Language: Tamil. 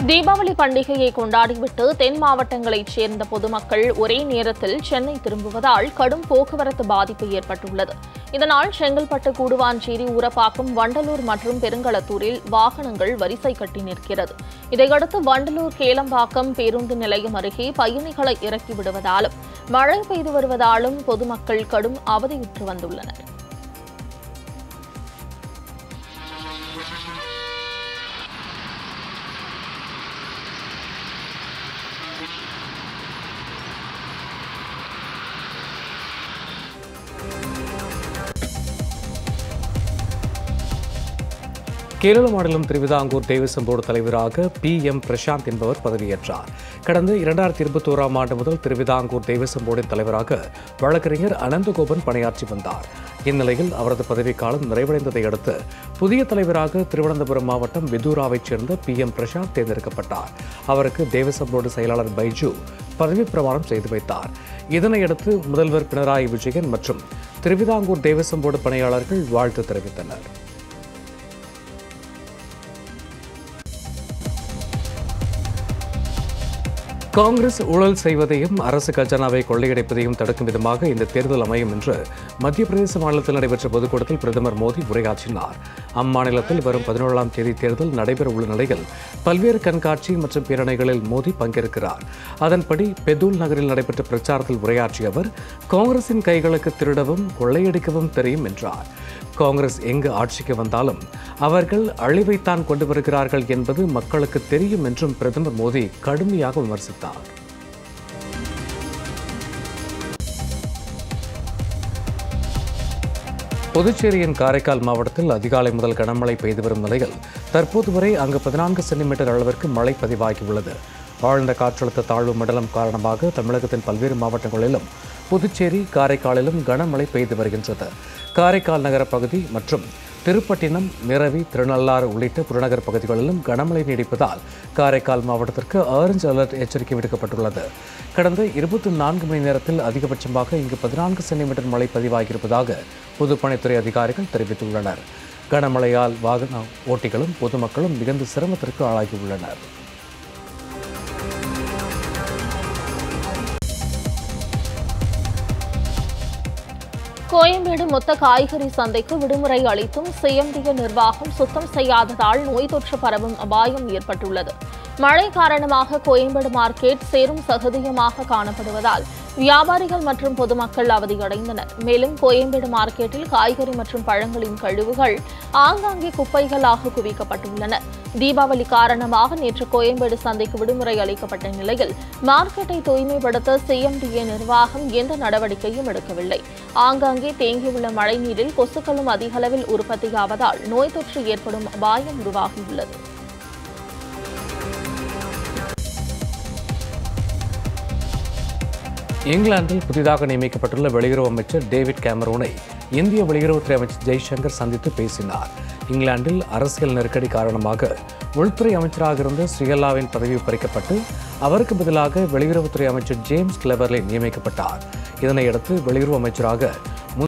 தீபாவளி பண்டிகையை கொண்டாடிவிட்டு தென் மாவட்டங்களைச் சேர்ந்த பொதுமக்கள் ஒரே நேரத்தில் சென்னை திரும்புவதால் கடும் போக்குவரத்து பாதிப்பு ஏற்பட்டுள்ளது. இதனால் செங்கல்பட்டு, கூடுவாஞ்சேரி, ஊரப்பாக்கம், வண்டலூர் மற்றும் பெருங்களத்தூரில் வாகனங்கள் வரிசை கட்டி நிற்கிறது. இதையடுத்து வண்டலூர் கேளம்பாக்கம் பேருந்து நிலையம் அருகே பயணிகளை இறக்கி விடுவதாலும் மழை பெய்து வருவதாலும் பொதுமக்கள் கடும் அவதியுற்று வந்துள்ளனர். கேரள மாநிலம் திருவிதாங்கூர் தேவசம் போர்டு தலைவராக PM பிரசாந்த் என்பவர் பதவியேற்றார். கடந்த 2021ஆம் ஆண்டு முதல் திருவிதாங்கூர் தேவசம் போர்டின் தலைவராக வழக்கறிஞர் அனந்தகோபன் பணியாற்றி வந்தார். இந்நிலையில் அவரது பதவிக்காலம் நிறைவடைந்ததை அடுத்து புதிய தலைவராக திருவனந்தபுரம் மாவட்டம் விதூராவைச் சேர்ந்த PM பிரசாந்த் தேர்ந்தெடுக்கப்பட்டார். அவருக்கு தேவசம் போர்டு செயலாளர் பைஜு பதவி பிரமாணம் செய்து வைத்தார். இதனையடுத்து முதல்வர் பினராயி விஜயன் மற்றும் திருவிதாங்கூர் தேவசம் போர்டு பணியாளர்கள் வாழ்த்து தெரிவித்தனர். காங்கிரஸ் ஊழல் செய்வதையும் அரசு கஜானாவை கொள்ளையடிப்பதையும் தடுக்கும் விதமாக இந்த தேர்தல் அமையும் என்று மத்திய பிரதேச மாநிலத்தில் நடைபெற்ற பொதுக்கூட்டத்தில் பிரதமர் மோடி உரையாற்றினார். அம்மாநிலத்தில் வரும் 17ஆம் தேதி தேர்தல் நடைபெற உள்ள நிலையில் பல்வேறு கண்காட்சி மற்றும் பேரணிகளில் மோடி பங்கேற்கிறார். அதன்படி பெதூல் நகரில் நடைபெற்ற பிரச்சாரத்தில் உரையாற்றிய அவர், காங்கிரசின் கைகளுக்கு திருடவும் கொள்ளையடிக்கவும் தெரியும் என்றார். காங்கிரஸ் எங்கு ஆட்சிக்கு வந்தாலும் அவர்கள் அழிவைத்தான் கொண்டு வருகிறார்கள் என்பது மக்களுக்கு தெரியும் என்றும் பிரதமர் மோடி கடுமையாக விமர்சித்தார். புதுச்சேரியின் காரைக்கால் மாவட்டத்தில் அதிகாலை முதல் கனமழை பெய்து வரும் நிலையில் தற்போது வரை அங்கு 14 சென்டிமீட்டர் அளவிற்கு மழை பதிவாகியுள்ளது. ஆழ்ந்த காற்றழுத்த தாழ்வு மண்டலம் காரணமாக தமிழகத்தின் பல்வேறு மாவட்டங்களிலும் புதுச்சேரி, காரைக்காலிலும் கனமழை பெய்து வருகின்றது. காரைக்கால் நகர பகுதி மற்றும் திருப்பட்டினம், நிரவி, திருநள்ளாறு உள்ளிட்ட புறநகர் பகுதிகளிலும் கனமழை நீடிப்பதால் காரைக்கால் மாவட்டத்திற்கு ஆரஞ்சு அலர்ட் எச்சரிக்கை விடுக்கப்பட்டுள்ளது. கடந்த 24 மணி நேரத்தில் அதிகபட்சமாக இங்கு 14 சென்டிமீட்டர் மழை பதிவாகியிருப்பதாக பொதுப்பணித்துறை அதிகாரிகள் தெரிவித்துள்ளனர். கனமழையால் வாகன ஓட்டிகளும் பொதுமக்களும் மிகுந்த சிரமத்திற்கு ஆளாகியுள்ளனர். கோயம்பேடு மொத்த காய்கறி சந்தைக்கு விடுமுறை அளித்தும் CMD நிர்வாகம் சுத்தம் செய்யாததால் நோய் தொற்று பரவும் அபாயம் ஏற்பட்டுள்ளது. மழை காரணமாக கோயம்பேடு மார்க்கெட் சேரும் சகதியமாக காணப்படுவதால் வியாபாரிகள் மற்றும் பொதுமக்கள் அவதியடைந்தனர். மேலும் கோயம்பேடு மார்க்கெட்டில் காய்கறி மற்றும் பழங்களின் கழிவுகள் ஆங்காங்கே குப்பைகளாக குவிக்கப்பட்டுள்ளன. தீபாவளி காரணமாக நேற்று கோயம்பேடு சந்தைக்கு விடுமுறை அளிக்கப்பட்ட நிலையில் மார்க்கெட்டை தூய்மைப்படுத்த CMD நிர்வாகம் எந்த நடவடிக்கையும் எடுக்கவில்லை. ஆங்காங்கே தேங்கியுள்ள மழைநீரில் கொசுக்களும் அதிக அளவில் உற்பத்தியாவதால் நோய் தொற்று ஏற்படும் அபாயம் உருவாகியுள்ளது. இங்கிலாந்தில் புதிதாக நியமிக்கப்பட்டுள்ள வெளியுறவு அமைச்சர் டேவிட் கேமரூனை இந்திய வெளியுறவுத்துறை அமைச்சர் ஜெய்சங்கர் சந்தித்து பேசினார். இங்கிலாந்தில் அரசியல் நெருக்கடி காரணமாக உள்துறை அமைச்சராக இருந்த ஸ்ரீகலாவின் பதவி பறிக்கப்பட்டு அவருக்கு பதிலாக வெளியுறவுத்துறை அமைச்சர் ஜேம்ஸ் கிளெவர்லி நியமிக்கப்பட்டார். இதனையடுத்து வெளியுறவு அமைச்சராக